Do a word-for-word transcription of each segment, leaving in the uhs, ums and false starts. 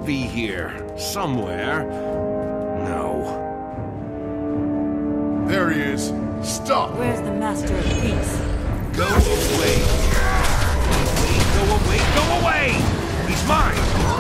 must be here, somewhere. No. There he is. Stop! Where's the Master of Peace? Go away. Go away, go away! He's mine!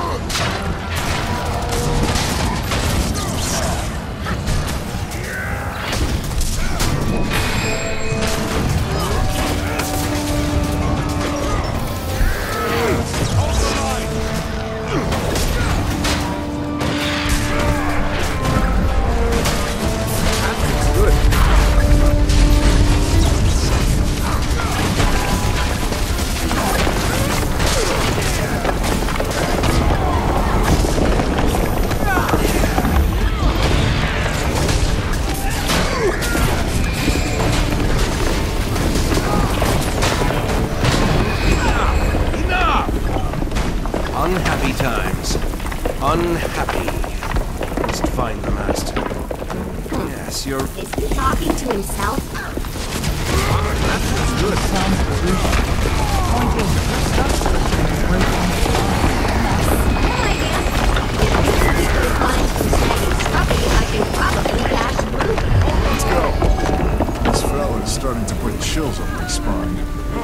Unhappy times. Unhappy. Must find the master. Yes, you're... Is he talking to himself? That's good. Sounds good. Pointing just up to the breaking. No idea. If he's flying from Shaggy's Scruffy, I can probably dash through them. Let's go. This fella is starting to put chills up my spine.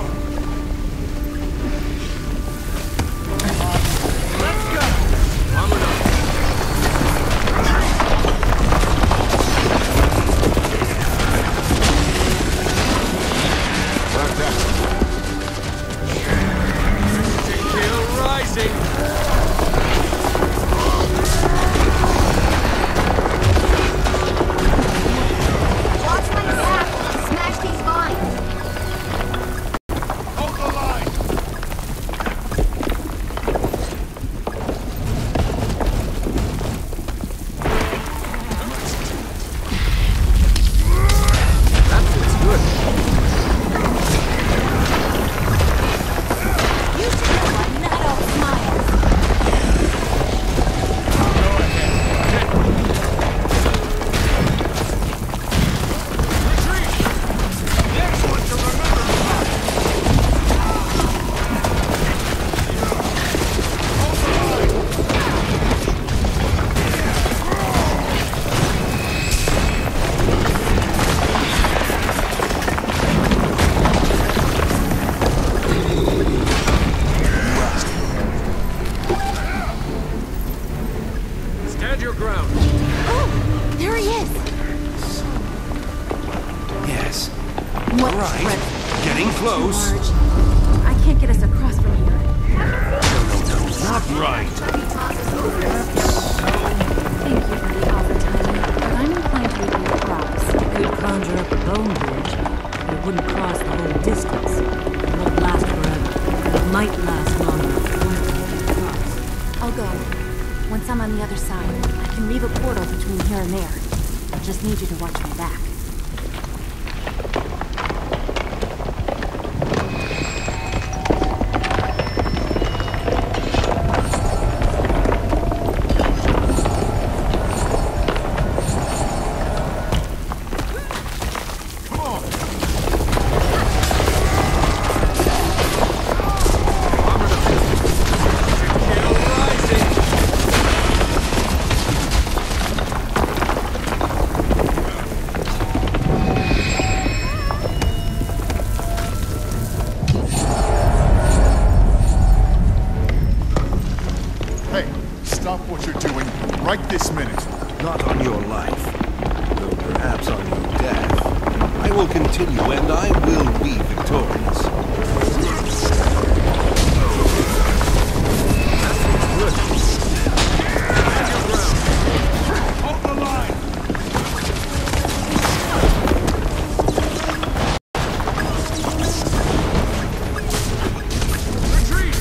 Watch my back while I smash these vines. Hold the line! That feels good. You should know I'm not all smiles. Stand your ground. Oh, there he is. Yes. What? Right. Getting close. Large. I can't get us across from here. Not right. Thank you for the offer, Tiny, but I'm inclined to give you props. You could conjure up a bone bridge, but it wouldn't cross the whole distance. It won't last forever. It might last long enough for one of you to cross. I'll go. Once I'm on the other side, I can leave a portal between here and there. I'll just need you to watch my back. Hey, stop what you're doing right this minute. Not on your life. Though perhaps on your death. I will continue and I will be victorious. Good. Stand your ground. Hold the line. Retreat.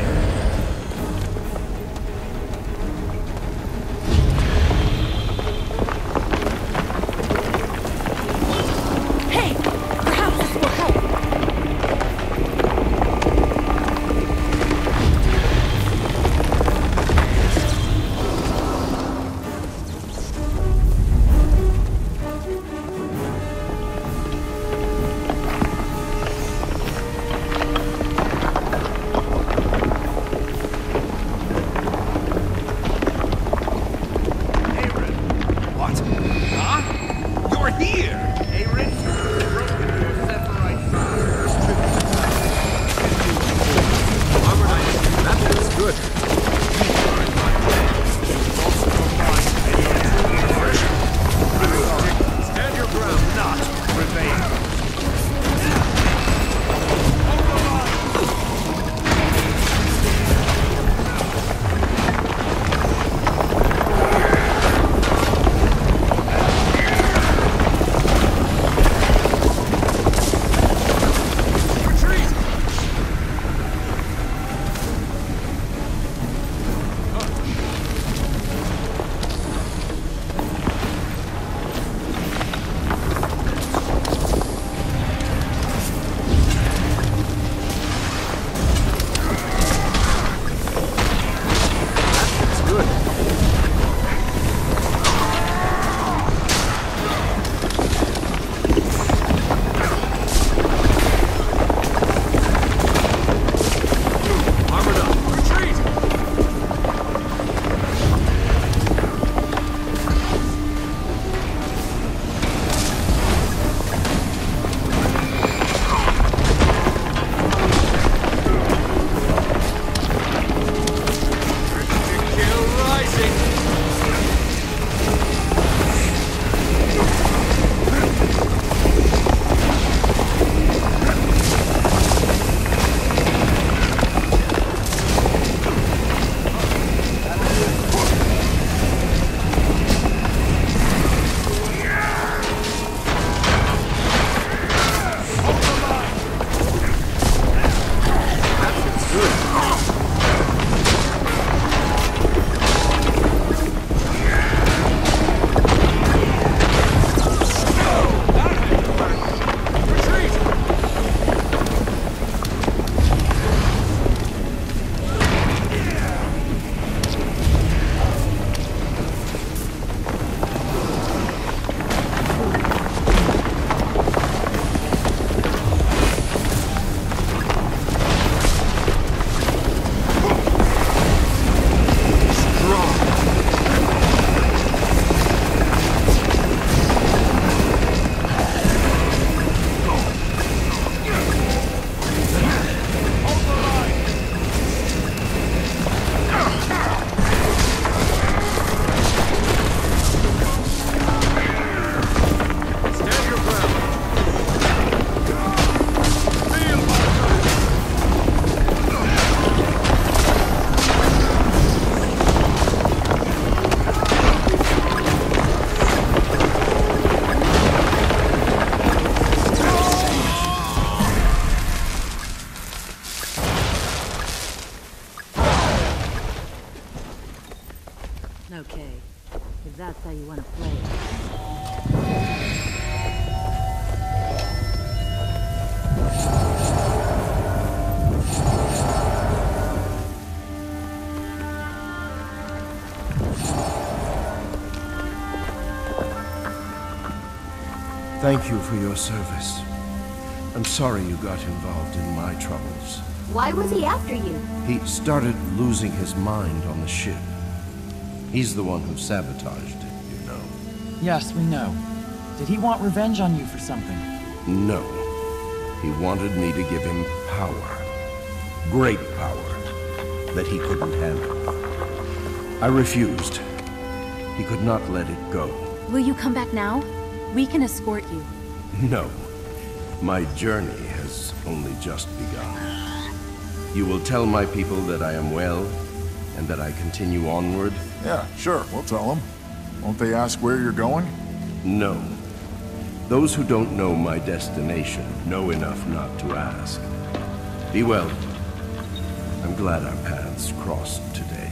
Okay, if that's how you want to play it. Thank you for your service. I'm sorry you got involved in my troubles. Why was he after you? He started losing his mind on the ship. He's the one who sabotaged it, you know. Yes, we know. Did he want revenge on you for something? No. He wanted me to give him power. Great power. That he couldn't handle. I refused. He could not let it go. Will you come back now? We can escort you. No. My journey has only just begun. You will tell my people that I am well, and that I continue onward? Yeah, sure, we'll tell them. Won't they ask where you're going? No. Those who don't know my destination know enough not to ask. Be well. I'm glad our paths crossed today.